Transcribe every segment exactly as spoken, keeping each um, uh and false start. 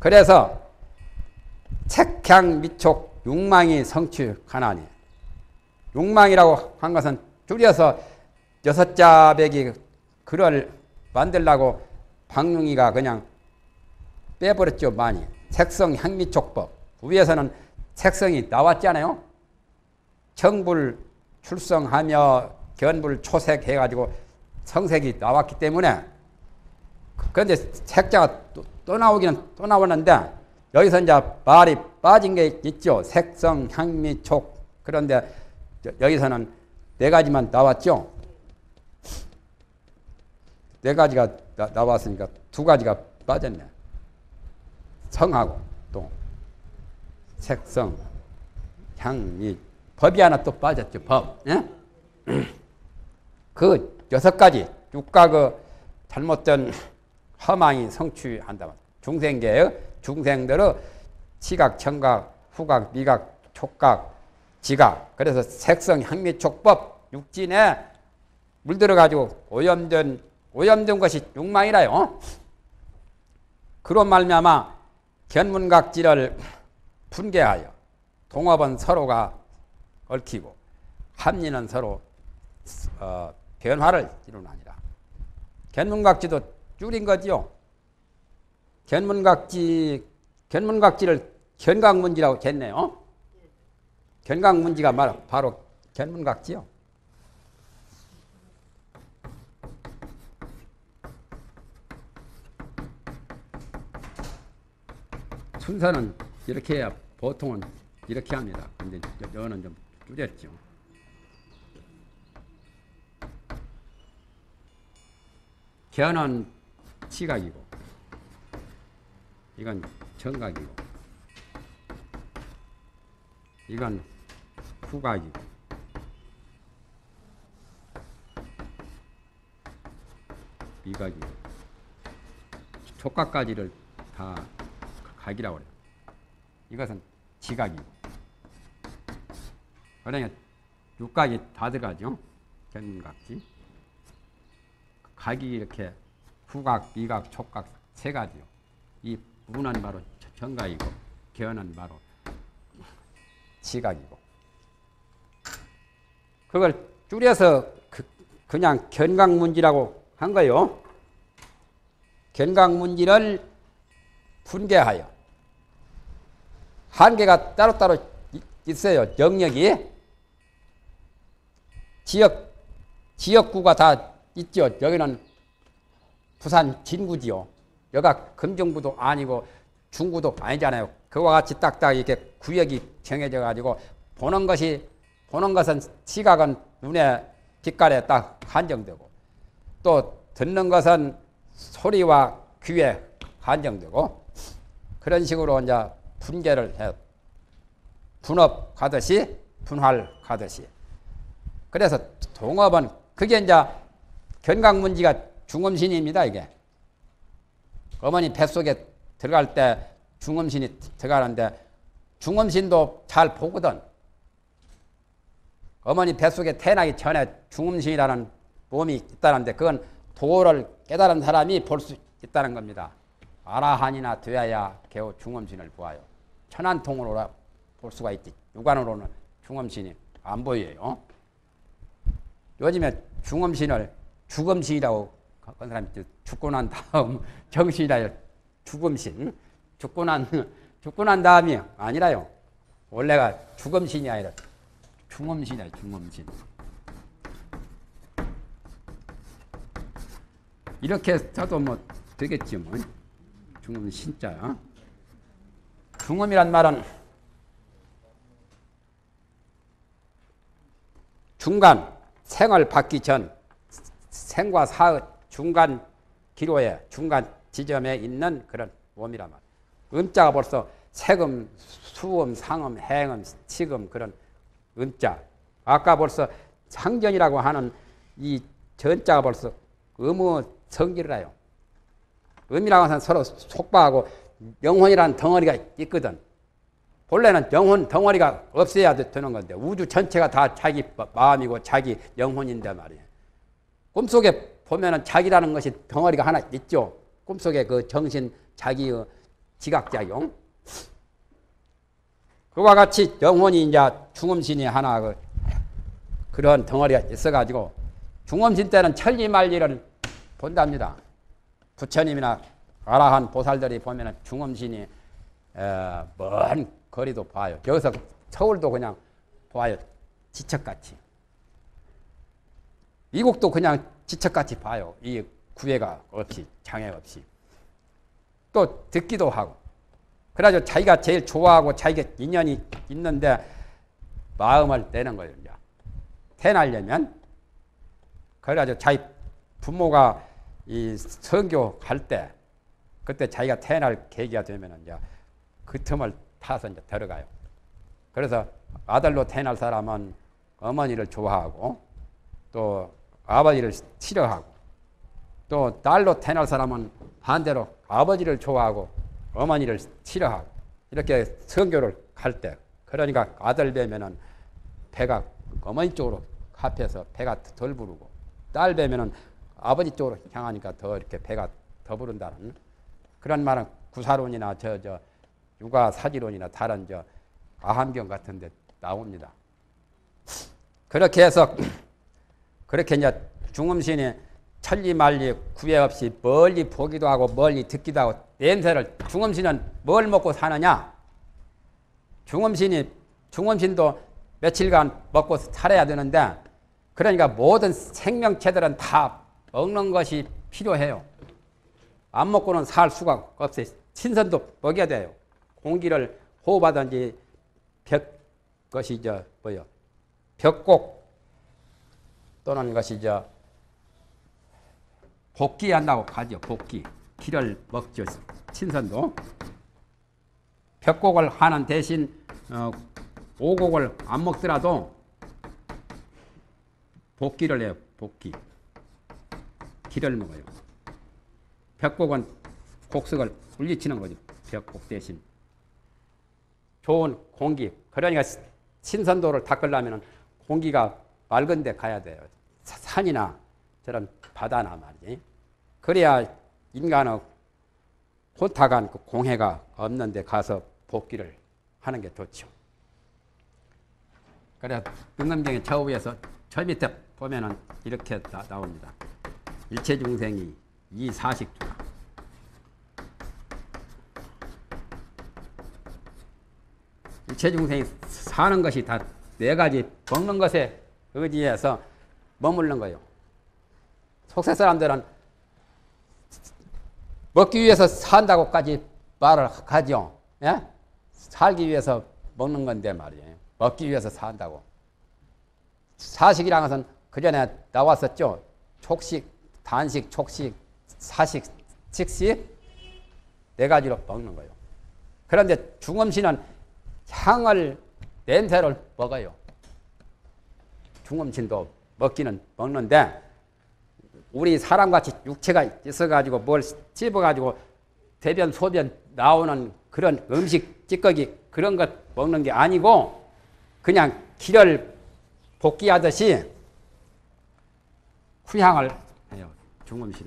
그래서 책향 미촉 육망이 성취하나니, 육망이라고 한 것은 줄여서 여섯 자백이 글을 만들라고 박융이가 그냥 빼버렸죠. 많이. 색성 향미촉법. 위에서는 색성이 나왔잖아요. 청불 출성하며 견불 초색 해가지고 성색이 나왔기 때문에. 그런데 색자가 또, 또 나오기는 또 나오는데 여기서 이제 말이 빠진 게 있죠. 색성 향미촉. 그런데 여기서는 네 가지만 나왔죠. 네 가지가 나, 나왔으니까 두 가지가 빠졌네. 성하고 또 색성, 향미, 법이 하나 또 빠졌죠. 법. 예? 그 여섯 가지 육가 그 잘못된 허망이 성취한다. 중생계의 중생들의 시각, 청각, 후각, 미각, 촉각, 지각. 그래서 색성, 향미, 촉법 육진에 물들어가지고 오염된 오염된 것이 육망이라요. 그로 말미암아 견문각지를 분개하여 동업은 서로가 얽히고 합리는 서로 어, 변화를 이루나니라. 견문각지도 줄인 거지요. 견문각지 견문각지를 견각문지라고 했네요. 견각문지가 바로 견문각지요. 순서는 이렇게 해야 보통은 이렇게 합니다. 근데 여는 좀 줄였죠. 견은 시각이고 이건 청각이고 이건 후각이고 미각이고 촉각까지를 다 각이라고 그래요. 이것은 지각이고. 그러니까 육각이 다 들어가죠. 견문각지. 각이 이렇게 후각, 미각, 촉각 세 가지요. 이 문은 바로 청각이고 견은 바로 지각이고. 그걸 줄여서 그, 그냥 견각문지라고 한 거예요. 견각문지를 분개하여. 한계가 따로따로 있어요. 영역이. 지역, 지역구가 다 있죠. 여기는 부산 진구지요. 여기가 금정구도 아니고 중구도 아니잖아요. 그와 같이 딱딱 이렇게 구역이 정해져 가지고 보는 것이, 보는 것은 시각은 눈에 빛깔에 딱 한정되고 또 듣는 것은 소리와 귀에 한정되고 그런 식으로 이제 분계를 해. 분업 가듯이 분할 가듯이. 그래서 동업은 그게 이제 견각문지가 중음신입니다. 이게 어머니 뱃속에 들어갈 때 중음신이 들어가는데 중음신도 잘 보거든. 어머니 뱃속에 태어나기 전에 중음신이라는 몸이 있다는데 그건 도를 깨달은 사람이 볼 수 있다는 겁니다. 아라한이나 되어야 겨우 중음신을 보아요. 천안통으로 볼 수가 있지. 육안으로는 중음신이 안 보여요. 요즘에 중음신을 죽음신이라고 한 사람이 있죠. 죽고 난 다음 정신이라 죽음신. 죽고 난, 죽고 난 다음이 아니라요. 원래가 죽음신이 아니라 중음신이야, 중음신. 이렇게 써도 뭐 되겠지 뭐. 중음 신자. 중음이란 말은 중간, 생을 받기 전 생과 사의 중간 기로에 중간 지점에 있는 그런 몸이란 말. 음자가 벌써 세금, 수음, 상음, 행음, 치금 그런 음자. 아까 벌써 상전이라고 하는 이 전자가 벌써 의무 성질을 해요. 음이라고 해서 서로 속박하고 영혼이라는 덩어리가 있거든. 본래는 영혼 덩어리가 없어야 되는 건데 우주 전체가 다 자기 마음이고 자기 영혼인데 말이에요. 꿈속에 보면은 자기라는 것이 덩어리가 하나 있죠. 꿈속에 그 정신 자기의 지각작용. 그와 같이 영혼이 이제 중음신이 하나 그 그런 덩어리가 있어가지고 중음신 때는 천리만리를 본답니다. 부처님이나 아라한 보살들이 보면은 중음신이 에, 먼 거리도 봐요. 여기서 서울도 그냥 봐요. 지척같이. 미국도 그냥 지척같이 봐요. 이 구애가 없이, 장애 없이. 또 듣기도 하고. 그래가지고 자기가 제일 좋아하고 자기가 인연이 있는데 마음을 내는 거예요. 이제. 태어나려면. 그래가지고 자기 부모가 이 선교 갈 때, 그때 자기가 태어날 계기가 되면 이제 그 틈을 타서 이제 들어가요. 그래서 아들로 태어날 사람은 어머니를 좋아하고 또 아버지를 싫어하고 또 딸로 태어날 사람은 반대로 아버지를 좋아하고 어머니를 싫어하고 이렇게 선교를 갈 때 그러니까 아들 뵈면은 배가 어머니 쪽으로 합해서 배가 덜 부르고 딸 뵈면은 아버지 쪽으로 향하니까 더 이렇게 배가 더 부른다는 그런 말은 구사론이나 저 저 육아 사지론이나 다른 저 아함경 같은 데 나옵니다. 그렇게 해서 그렇게 이제 중음신이 천리만리 구애 없이 멀리 보기도 하고 멀리 듣기도 하고 냄새를 중음신은 뭘 먹고 사느냐? 중음신이 중음신도 며칠간 먹고 살아야 되는데 그러니까 모든 생명체들은 다 먹는 것이 필요해요. 안 먹고는 살 수가 없어요. 신선도 먹여야 돼요. 공기를 호흡하든지 벽 것이 저 뭐요 벽곡 또는 것이 저 복기한다고 하죠. 복기 기를 먹죠. 신선도 벽곡을 하는 대신 어, 오곡을 안 먹더라도 복기를 해요. 복기 기를 먹어요. 벽곡은 곡석을 물리치는 거죠. 벽곡 대신 좋은 공기. 그러니까 신선도를 닦으려면 공기가 맑은 데 가야 돼요. 산이나 저런 바다나 말이지. 그래야 인간의 혼탁한 그 공해가 없는 데 가서 복기를 하는 게 좋죠. 그래 등엄경의 저 위에서 저 밑에 보면은 이렇게 나, 나옵니다. 일체 중생이 이 사식주라. 일체 중생이 사는 것이 다 네 가지 먹는 것에 의지해서 머무르는 거예요. 속세 사람들은 먹기 위해서 산다고까지 말을 하죠. 예? 살기 위해서 먹는 건데 말이에요. 먹기 위해서 산다고. 사식이라는 것은 그 전에 나왔었죠. 촉식, 단식, 촉식, 사식, 식식 네 가지로 먹는 거예요. 그런데 중음신은 향을, 냄새를 먹어요. 중음신도 먹기는 먹는데 우리 사람같이 육체가 있어가지고 뭘 씹어가지고 대변, 소변 나오는 그런 음식, 찌꺼기 그런 것 먹는 게 아니고 그냥 기를 복기하듯이 후향을 해요. 중음신은.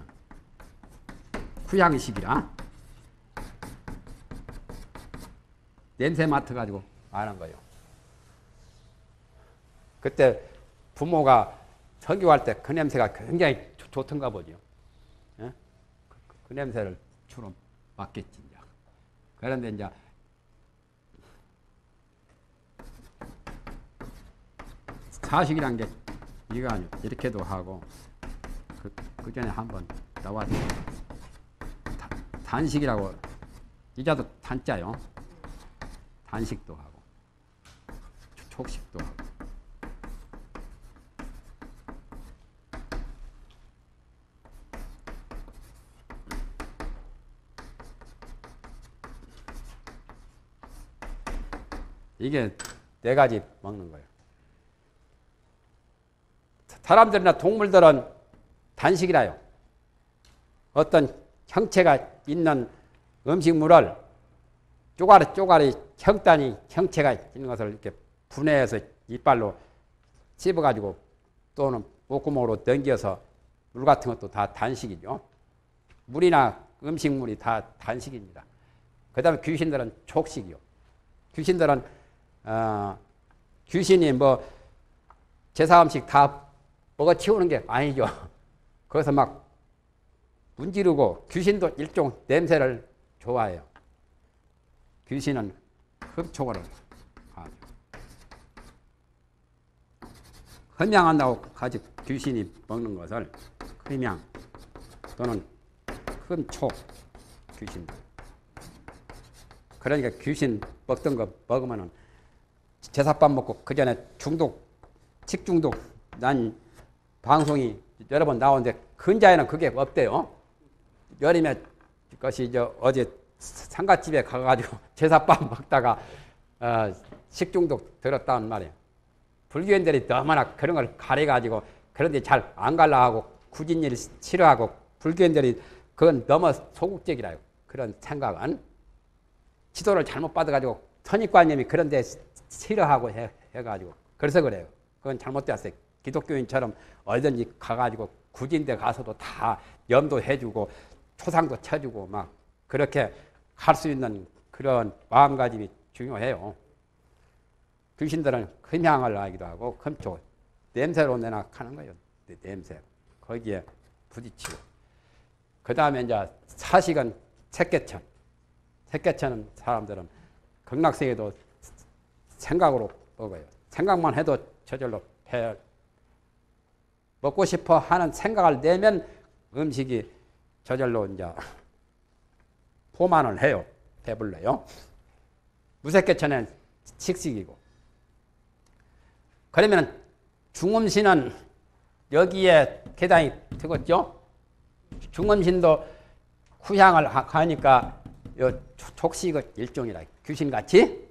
후향식이라. 냄새 맡아가지고 아는 거예요. 그때 부모가 설교할 때 그 냄새가 굉장히 좋, 좋던가 보죠. 예? 그, 그 냄새를 주로 맡겠지. 이제. 그런데 이제 사식이란 게 이거 아니에요. 이렇게도 하고 그, 그 전에 한번 나왔죠. 단식이라고 이자도 단자요. 단식도 하고 촉식도 하고 이게 네 가지 먹는 거예요. 사람들이나 동물들은 단식이라요. 어떤 형체가 있는 음식물을 쪼가리 쪼가리 형단이 형체가 있는 것을 이렇게 분해해서 이빨로 씹어가지고 또는 목구멍으로 넘겨서 물 같은 것도 다 단식이죠. 물이나 음식물이 다 단식입니다. 그 다음에 귀신들은 촉식이요. 귀신들은 어, 귀신이 뭐 제사 음식 다 먹어치우는 게 아니죠. 거기서 막 문지르고, 귀신도 일종 냄새를 좋아해요. 귀신은 흡촉을 하죠. 흠양한다고 가지 귀신이 먹는 것을 흠양 또는 흠촉 귀신. 그러니까 귀신 먹던 거 먹으면은 제사밥 먹고 그 전에 중독, 식중독 난 방송이 여러 번 나오는데 근자에는 그게 없대요. 여름에 것이 저 어제 상가집에 가가지고 제사밥 먹다가 어, 식중독 들었다는 말이에요. 불교인들이 너무나 그런 걸 가려가지고 그런데 잘 안 갈라 하고 굳은 일 싫어하고, 불교인들이 그건 너무 소극적이라요. 그런 생각은 지도를 잘못 받아가지고 선입관념이 그런데 싫어하고 해, 해가지고 그래서 그래요. 그건 잘못되었어요. 기독교인처럼 어디든지 가가지고 굳은 데 가서도 다 염도해주고 초상도 쳐주고 막 그렇게 할 수 있는 그런 마음가짐이 중요해요. 귀신들은 흠향을 하기도 하고 흠촉, 냄새로 내나 하는 거예요. 냄새. 거기에 부딪히고. 그 다음에 이제 사식은 색개천. 색개천은 사람들은 극락세계도 생각으로 먹어요. 생각만 해도 저절로 배 먹고 싶어 하는 생각을 내면 음식이 저절로 이제 포만을 해요. 배불러요. 무색개천은 식식이고. 그러면 중음신은 여기에 계단이 되겠죠? 중음신도 후향을 하니까 요 촉식의 일종이라 귀신같이.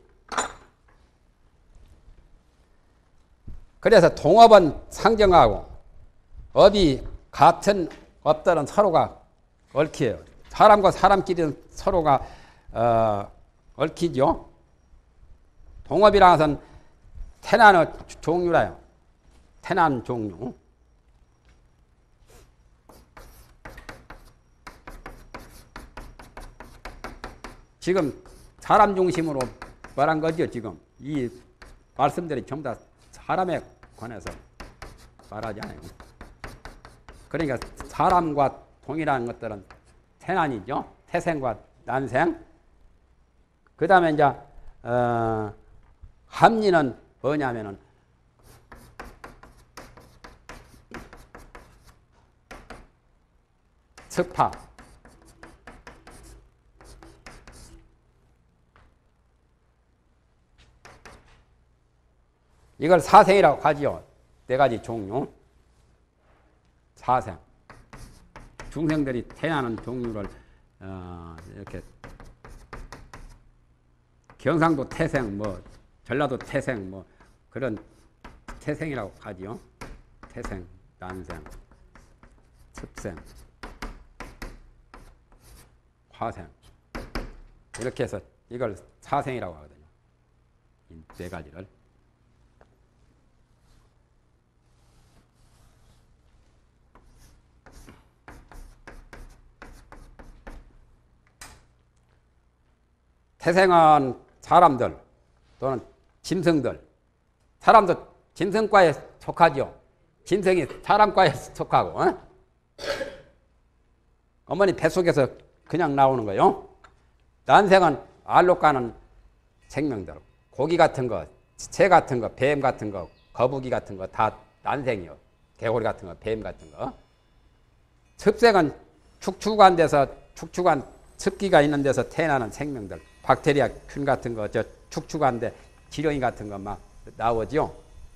그래서 동업은 상정하고 업이 같은 업들은 서로가 얽혀요. 사람과 사람끼리는 서로가 어, 얽히죠. 동업이라는 것은 태난의 종류라요. 태난 종류. 지금 사람 중심으로 말한 거죠. 지금 이 말씀들이 전부 다 사람에 관해서 말하지 않아요. 그러니까 사람과 동일한 것들은 태난이죠. 태생과 난생. 그 다음에 이제 어, 합리는 뭐냐면은 습파. 이걸 사생이라고 하지요. 네 가지 종류. 사생. 중생들이 태어나는 종류를 어, 이렇게 경상도 태생, 뭐 전라도 태생, 뭐 그런 태생이라고 하지요. 태생, 난생, 습생, 화생. 이렇게 해서 이걸 사생이라고 하거든요. 이 네 가지를. 태생은 사람들 또는 짐승들. 사람도 짐승과에 속하죠. 짐승이 사람과에 속하고. 어? 어머니 뱃속에서 그냥 나오는 거요. 난생은 알로 까는 생명들. 고기 같은 거, 새 같은 거, 뱀 같은 거, 거북이 같은 거 다 난생이요. 개구리 같은 거, 뱀 같은 거. 습생은 축축한 데서 축축한 습기가 있는 데서 태어나는 생명들. 박테리아, 균 같은 거, 저 축축한데 지렁이 같은 거 막 나오죠.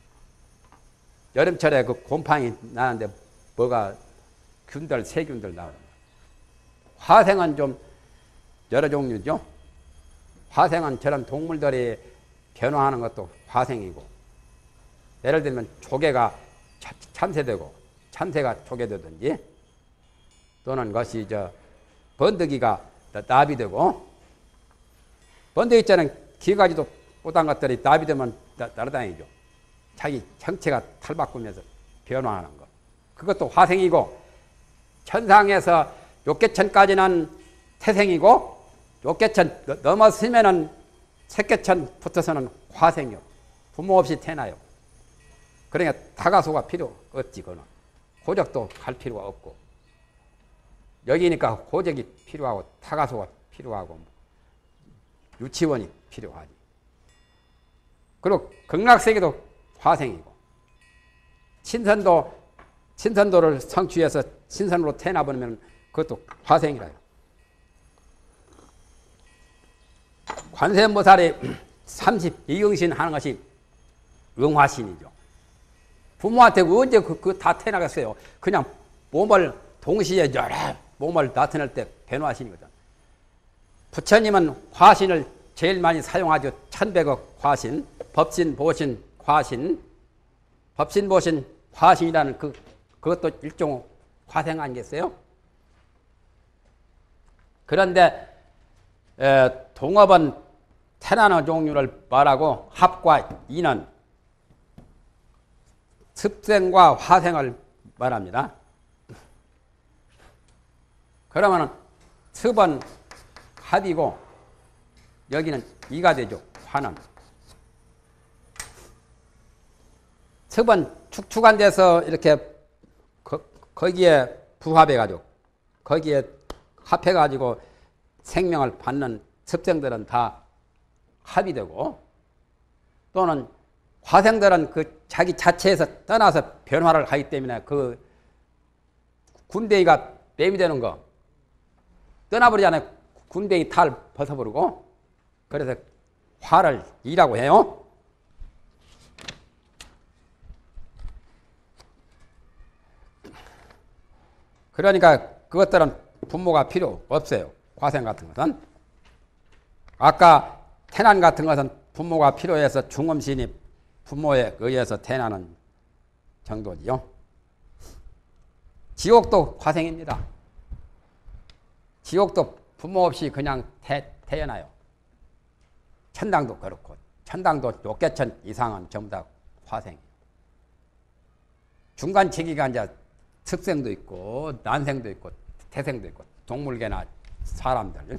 여름철에 그 곰팡이 나는데 뭐가 균들, 세균들 나오는 거예요. 화생은 좀 여러 종류죠. 화생은 저런 동물들이 변화하는 것도 화생이고, 예를 들면 조개가 참새되고 참새가 조개되든지, 또는 것이 저 번데기가 나비 되고, 번데기 있잖아요. 기가지도 못한 것들이 나비 되면 날아다니죠. 자기 형체가 탈바꾸면서 변화하는 것. 그것도 화생이고, 천상에서 육계천까지는 태생이고, 욕계천 넘어서면은 색계천 붙어서는 화생이요. 부모 없이 태어나요. 그러니까 다가소가 필요 없지, 그거는. 고적도 갈 필요가 없고. 여기니까 고적이 필요하고, 타가소가 필요하고, 유치원이 필요하지. 그리고 극락세계도 화생이고, 신선도, 신선도를 성취해서 신선으로 태어나버리면 그것도 화생이라요. 관세음보살이 삼십이응신 하는 것이 응화신이죠. 부모한테 언제 그, 그 다 태어나겠어요. 그냥 몸을 동시에 여러 몸을 나타낼 때 변화신이거든. 부처님은 화신을 제일 많이 사용하죠. 천백억 화신, 법신, 보신, 화신, 법신, 보신, 화신이라는 그, 그것도 일종 화생 아니겠어요? 그런데 에, 동업은 태어나는 종류를 말하고 합과 이는 습생과 화생을 말합니다. 그러면 습은 합이고 여기는 이가 되죠. 화는. 습은 축축한 데서 이렇게 거, 거기에 부합해가지고 거기에 합해가지고 생명을 받는 습생들은 다 합이 되고, 또는 화생들은 그 자기 자체에서 떠나서 변화를 하기 때문에 그 군뱅이가 뱀이 되는 거 떠나버리잖아요. 군뱅이 탈 벗어버리고. 그래서 화를 이라고 해요. 그러니까 그것들은 분모가 필요 없어요. 화생 같은 것은. 아까 태난 같은 것은 분모가 필요해서 중음신이 부모에 의해서 태어나는 정도지요. 지옥도 화생입니다. 지옥도 부모 없이 그냥 태, 태어나요. 천당도 그렇고, 천당도 욕계천 이상은 전부 다 화생이에요. 중간치기가 이제 습생도 있고, 난생도 있고, 태생도 있고, 동물계나 사람들.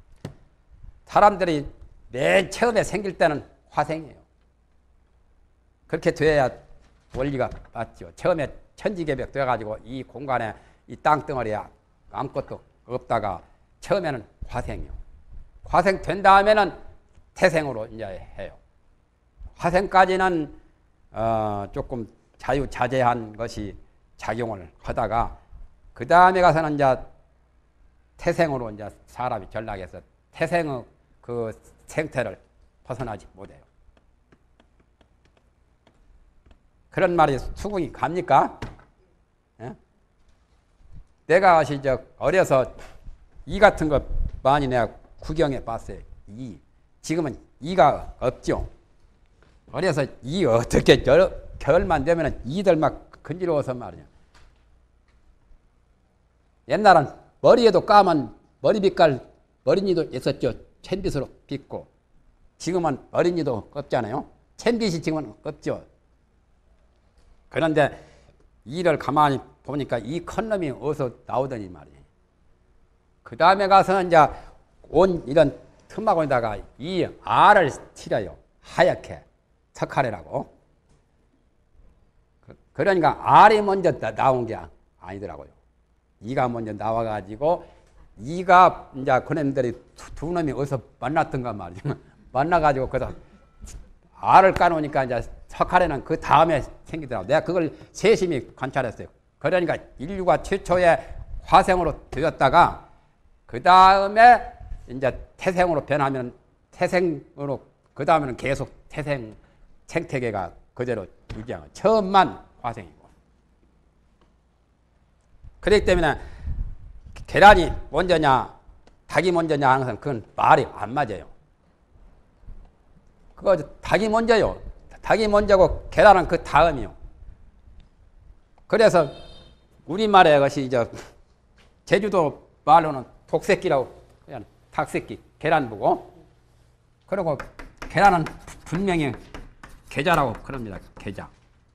사람들이 맨 처음에 생길 때는 화생이에요. 그렇게 돼야 원리가 맞죠. 처음에 천지개벽 돼가지고 이 공간에 이 땅덩어리에 아무것도 없다가 처음에는 화생이요. 화생 된 다음에는 태생으로 이제 해요. 화생까지는 어 조금 자유자재한 것이 작용을 하다가 그 다음에 가서는 이제 태생으로 이제 사람이 전락해서 태생의 그 생태를 벗어나지 못해요. 그런 말이 수긍이 갑니까? 예? 내가 시저 어려서 이 같은 거 많이 내가 구경해 봤어요. 이. 지금은 이가 없죠. 어려서 이 어떻게 결, 결만 되면 이들 막 건지러워서 말이야. 옛날은 머리에도 까만 머리빗깔 어린이도 있었죠. 鉛빗으로 빗고. 지금은 어린이도 없잖아요. 铅빗이 지금은 없죠. 그런데 이를 가만히 보니까 이 큰 놈이 어디서 나오더니 말이에요. 그 다음에 가서는 이제 온 이런 틈마고에다가 이 알을 칠해요. 하얗게. 석하래라고. 그러니까 알이 먼저 나온 게 아니더라고요. 이가 먼저 나와가지고 이가 이제 그놈들이 두, 두 놈이 어디서 만났던가 말이죠. 만나가지고 그래서 알을 까놓으니까 이제 석하래는 그 다음에 생기더라고요. 내가 그걸 세심히 관찰했어요. 그러니까 인류가 최초의 화생으로 되었다가 그 다음에 이제 태생으로 변하면 태생으로 그 다음에는 계속 태생 생태계가 그대로 유지하고 처음만 화생이고. 그렇기 때문에 계란이 먼저냐 닭이 먼저냐 하는 것은 그건 말이 안 맞아요. 그거 닭이 먼저요. 닭이 먼저고 계란은 그 다음이요. 그래서 우리말에 것이 이제 제주도 말로는 독새끼라고 그냥 닭새끼 계란 보고 그리고 계란은 분명히 계자라고 그럽니다. 계자.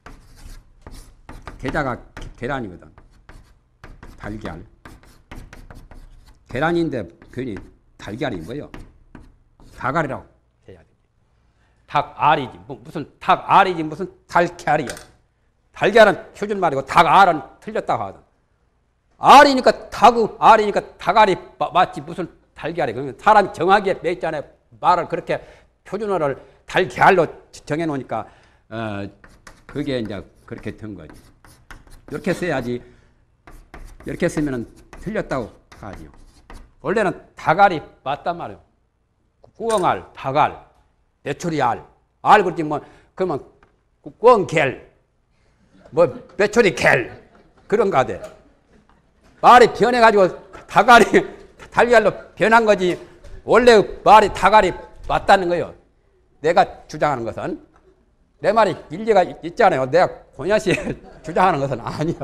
계자가 계란이거든. 달걀. 계란인데 괜히 달걀이 뭐요? 닭알이라고 해야 돼. 닭알이지. 뭐 무슨 닭알이지 무슨 달걀이야. 달걀은 표준 말이고 닭알은 틀렸다고 하거든. 알이니까 닭, 알이니까 닭알이 맞지 무슨 달걀이. 그러면 사람이 정하게 맺잖아요. 말을 그렇게 표준어를 달걀로 정해놓으니까 어, 그게 이제 그렇게 된 거지. 이렇게 써야지. 이렇게 쓰면은 틀렸다고 하지요. 원래는 닭알이 맞단 말이에요. 꾸엉알, 닭알, 메추리알, 알 그렇지 뭐 그러면 꾸엉갤, 뭐 메추리갤 그런 거 돼. 말이 변해가지고 닭알이 달걀로 변한 거지. 원래 말이 닭알이 맞다는 거예요. 내가 주장하는 것은 내 말이 일리가 있잖아요. 내가 고냐시 주장하는 것은 아니야.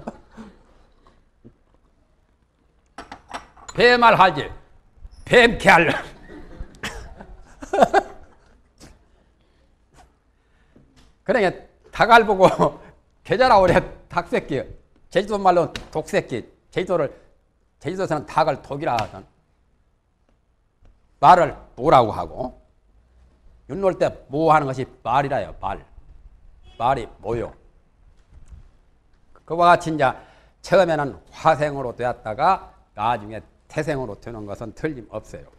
뱀알 하지. 뱀캐알. 그러니까 닭알 보고 계자라고 그래. 닭새끼. 제주도 말로 독새끼. 제주도를 제주도에서는 닭을 독이라 하거든. 말을 뭐라고 하고 윤 놓을 때 뭐 하는 것이 말이라요. 말. 말이 뭐요? 그와 같이 이제 처음에는 화생으로 되었다가 나중에 태생으로 되는 것은 틀림없어요.